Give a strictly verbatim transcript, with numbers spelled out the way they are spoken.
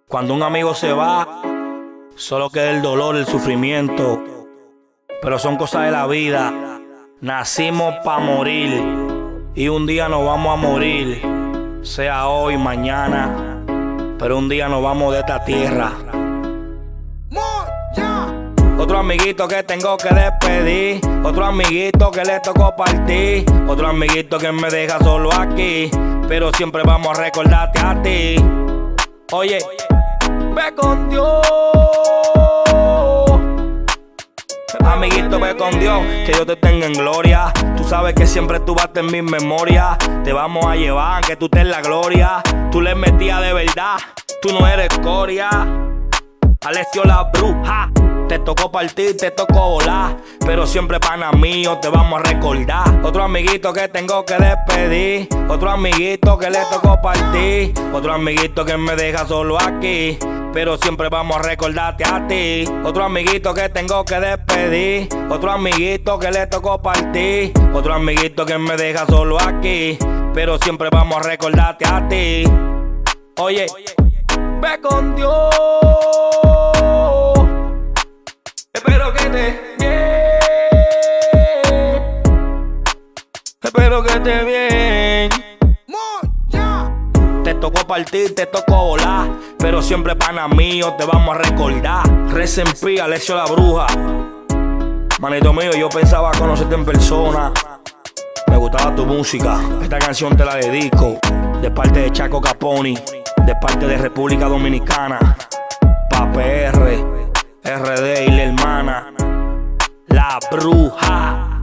Cuando un amigo se va, solo queda el dolor, el sufrimiento. Pero son cosas de la vida. Nacimos para morir y un día nos vamos a morir. Sea hoy, mañana, pero un día nos vamos de esta tierra. Otro amiguito que tengo que despedir, otro amiguito que le tocó partir, otro amiguito que me deja solo aquí, pero siempre vamos a recordarte a ti. Oye, ve con Dios, amiguito, ve con Dios, que Dios te tenga en gloria. Tú sabes que siempre tú vas en mi memoria. Te vamos a llevar, que tú estés en la gloria. Tú le metías de verdad, tú no eres escoria. Alessio la bruja, te tocó partir, te tocó volar, pero siempre pana mío te vamos a recordar. Otro amiguito que tengo que despedir, otro amiguito que le tocó partir, otro amiguito que me deja solo aquí, pero siempre vamos a recordarte a ti. Otro amiguito que tengo que despedir, otro amiguito que le tocó partir, otro amiguito que me deja solo aquí, pero siempre vamos a recordarte a ti. Oye, ve con Dios. Espero que estés bien, espero que estés bien. Te tocó partir, te tocó volar, pero siempre pana mío te vamos a recordar. Rest in peace, Alessio la bruja. Manito mío, yo pensaba conocerte en persona. Me gustaba tu música, esta canción te la dedico, de parte de Chaco Caponi, de parte de República Dominicana, pa' P R, R D y la hermana, la bruja.